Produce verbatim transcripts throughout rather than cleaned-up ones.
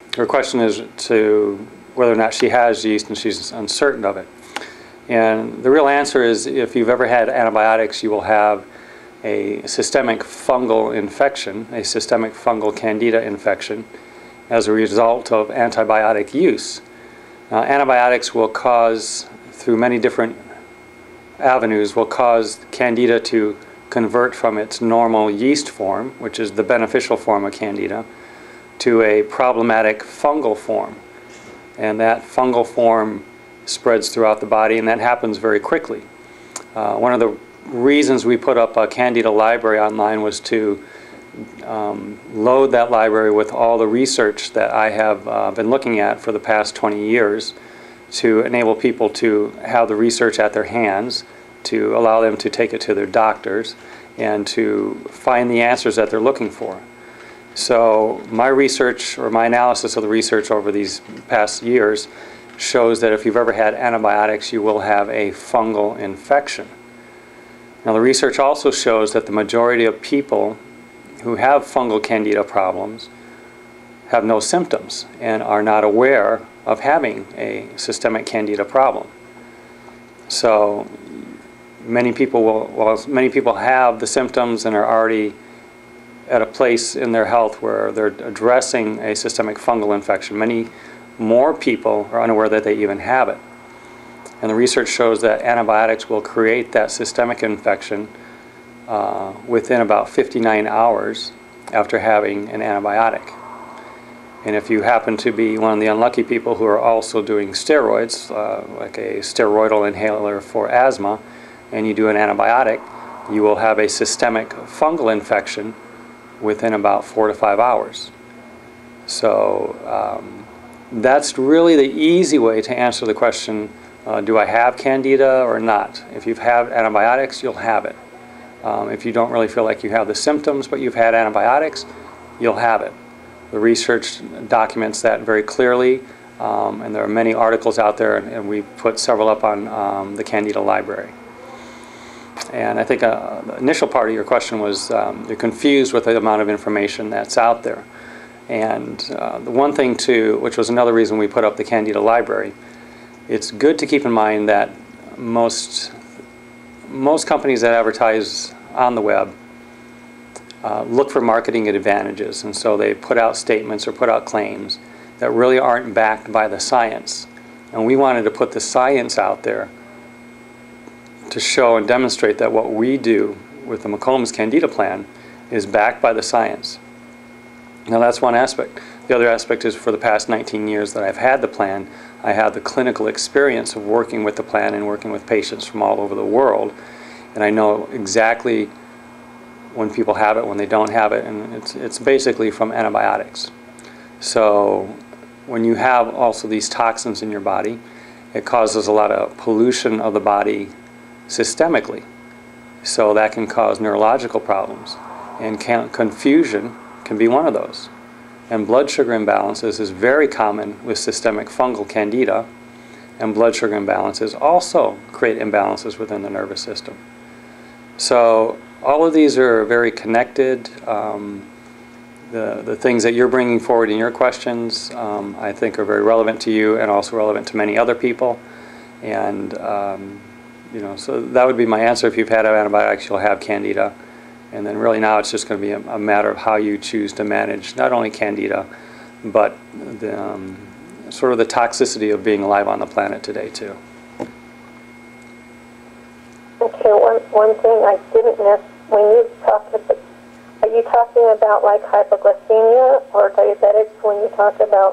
her question is to whether or not she has yeast, and she's uncertain of it. And the real answer is, if you've ever had antibiotics, you will have a systemic fungal infection, a systemic fungal Candida infection, as a result of antibiotic use. Uh, antibiotics will cause, through many different avenues, will cause Candida to convert from its normal yeast form, which is the beneficial form of Candida, to a problematic fungal form. And that fungal form spreads throughout the body, and that happens very quickly. Uh, one of the reasons we put up a Candida library online was to um, load that library with all the research that I have uh, been looking at for the past twenty years, to enable people to have the research at their hands, to allow them to take it to their doctors, and to find the answers that they're looking for. So my research, or my analysis of the research over these past years, shows that if you've ever had antibiotics, you will have a fungal infection. Now, the research also shows that the majority of people who have fungal Candida problems have no symptoms and are not aware of having a systemic Candida problem. So many people will, well, many people have the symptoms and are already at a place in their health where they're addressing a systemic fungal infection. Many more people are unaware that they even have it. And the research shows that antibiotics will create that systemic infection uh, within about fifty-nine hours after having an antibiotic. And if you happen to be one of the unlucky people who are also doing steroids, uh, like a steroidal inhaler for asthma, and you do an antibiotic, you will have a systemic fungal infection within about four to five hours. So um, that's really the easy way to answer the question, uh, do I have Candida or not? If you've had antibiotics, you'll have it. Um, if you don't really feel like you have the symptoms, but you've had antibiotics, you'll have it. The research documents that very clearly, um, and there are many articles out there, and, and we put several up on um, the Candida library. And I think uh, the initial part of your question was um, you're confused with the amount of information that's out there. And uh, the one thing too, which was another reason we put up the Candida library, it's good to keep in mind that most, most companies that advertise on the web uh, look for marketing advantages. And so they put out statements or put out claims that really aren't backed by the science. And we wanted to put the science out there to show and demonstrate that what we do with the McCombs Candida Plan is backed by the science. Now, that's one aspect. The other aspect is, for the past nineteen years that I've had the plan, I have the clinical experience of working with the plan and working with patients from all over the world, and I know exactly when people have it, when they don't have it, and it's, it's basically from antibiotics. So when you have also these toxins in your body, it causes a lot of pollution of the body systemically. So that can cause neurological problems, and can, confusion can be one of those. And blood sugar imbalances is very common with systemic fungal Candida, and blood sugar imbalances also create imbalances within the nervous system. So all of these are very connected. Um, the, the things that you're bringing forward in your questions, um, I think, are very relevant to you and also relevant to many other people. And um, you know, so that would be my answer. If you've had antibiotics, you'll have Candida. And then really now it's just going to be a, a matter of how you choose to manage not only Candida, but the, um, sort of the toxicity of being alive on the planet today too. Okay, one, one thing I didn't miss, when you talked about, are you talking about like hypoglycemia or diabetics when you talk about,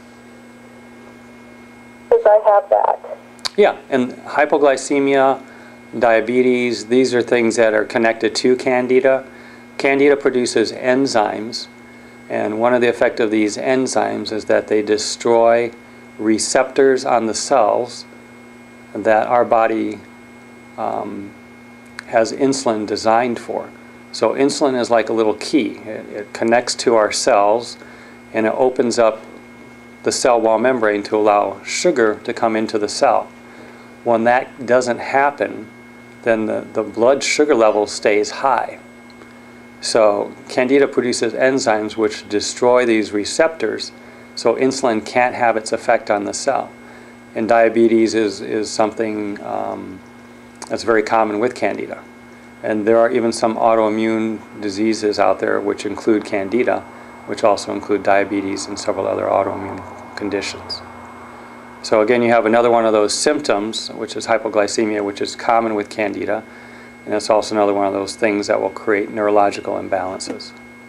because I have that. Yeah, and hypoglycemia, diabetes, these are things that are connected to Candida. Candida produces enzymes, and one of the effects of these enzymes is that they destroy receptors on the cells that our body um, has insulin designed for. So insulin is like a little key. It, it connects to our cells, and it opens up the cell wall membrane to allow sugar to come into the cell. When that doesn't happen, then the, the blood sugar level stays high. So Candida produces enzymes which destroy these receptors So insulin can't have its effect on the cell. And diabetes is, is something um, that's very common with Candida. And there are even some autoimmune diseases out there which include Candida, which also include diabetes and several other autoimmune conditions. So again, you have another one of those symptoms, which is hypoglycemia, which is common with Candida. And it's also another one of those things that will create neurological imbalances.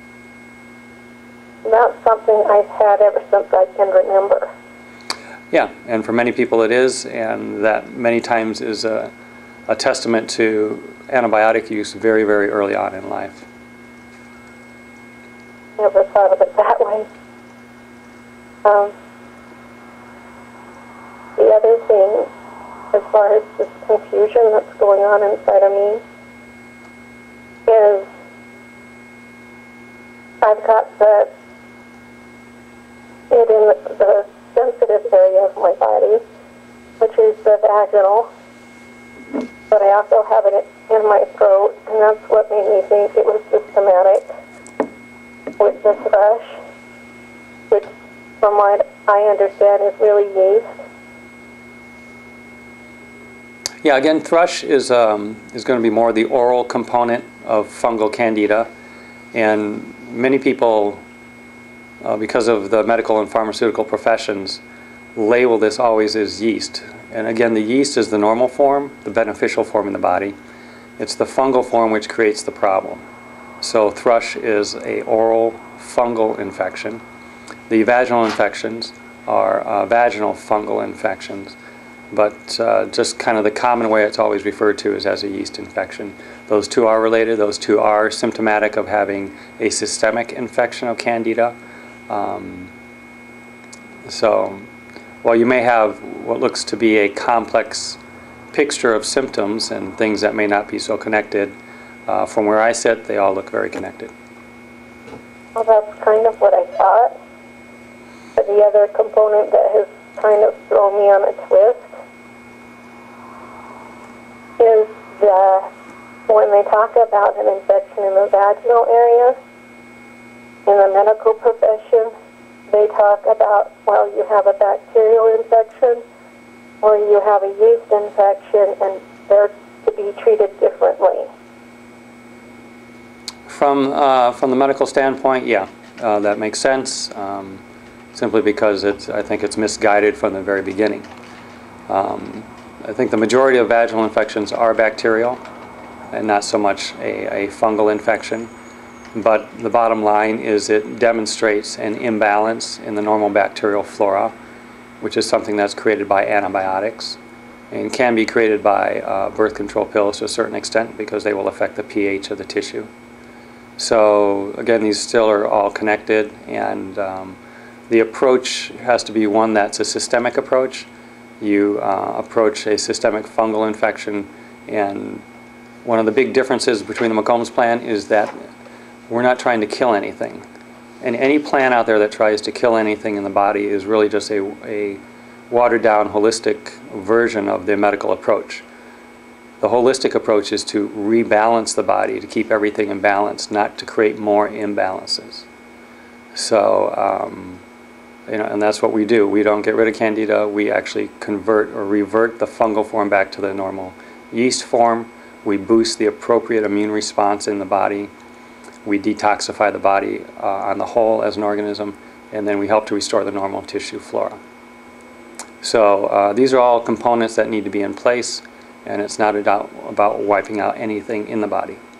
That's something I've had ever since I can remember. Yeah, and for many people it is, and that many times is a, a testament to antibiotic use very, very early on in life. Never thought of it that way. Um, the other thing, as far as this confusion that's going on inside of me, is I've got the it in the, the sensitive area of my body, which is the vaginal, but I also have it in my throat, and that's what made me think it was systematic with the thrush, which from what I understand is really yeast. Yeah, again, thrush is, um, is going to be more the oral component of fungal candida, and many people, uh, because of the medical and pharmaceutical professions, label this always as yeast. And again, the yeast is the normal form, the beneficial form in the body. It's the fungal form which creates the problem. So thrush is a oral fungal infection. The vaginal infections are uh, vaginal fungal infections. But uh, just kind of the common way it's always referred to is as a yeast infection. Those two are related. Those two are symptomatic of having a systemic infection of Candida. Um, so while you may have what looks to be a complex picture of symptoms and things that may not be so connected, uh, from where I sit, they all look very connected. Well, that's kind of what I thought. But the other component that has kind of thrown me on a twist is that when they talk about an infection in the vaginal area, in the medical profession, they talk about, well, you have a bacterial infection or you have a yeast infection, and they're to be treated differently. From, uh, from the medical standpoint, yeah, uh, that makes sense, um, simply because it's, I think it's misguided from the very beginning. Um, I think the majority of vaginal infections are bacterial and not so much a, a fungal infection. But the bottom line is it demonstrates an imbalance in the normal bacterial flora, which is something that's created by antibiotics and can be created by uh, birth control pills to a certain extent because they will affect the pH of the tissue. So again, these still are all connected, and um, the approach has to be one that's a systemic approach. You uh, approach a systemic fungal infection, and one of the big differences between the McCombs plan is that we're not trying to kill anything. And any plan out there that tries to kill anything in the body is really just a, a watered-down, holistic version of the medical approach. The holistic approach is to rebalance the body, to keep everything in balance, not to create more imbalances. So, um, you know, and that's what we do. We don't get rid of Candida. We actually convert or revert the fungal form back to the normal yeast form. We boost the appropriate immune response in the body. We detoxify the body uh, on the whole as an organism, and then we help to restore the normal tissue flora. So uh, these are all components that need to be in place, and it's not about, about wiping out anything in the body.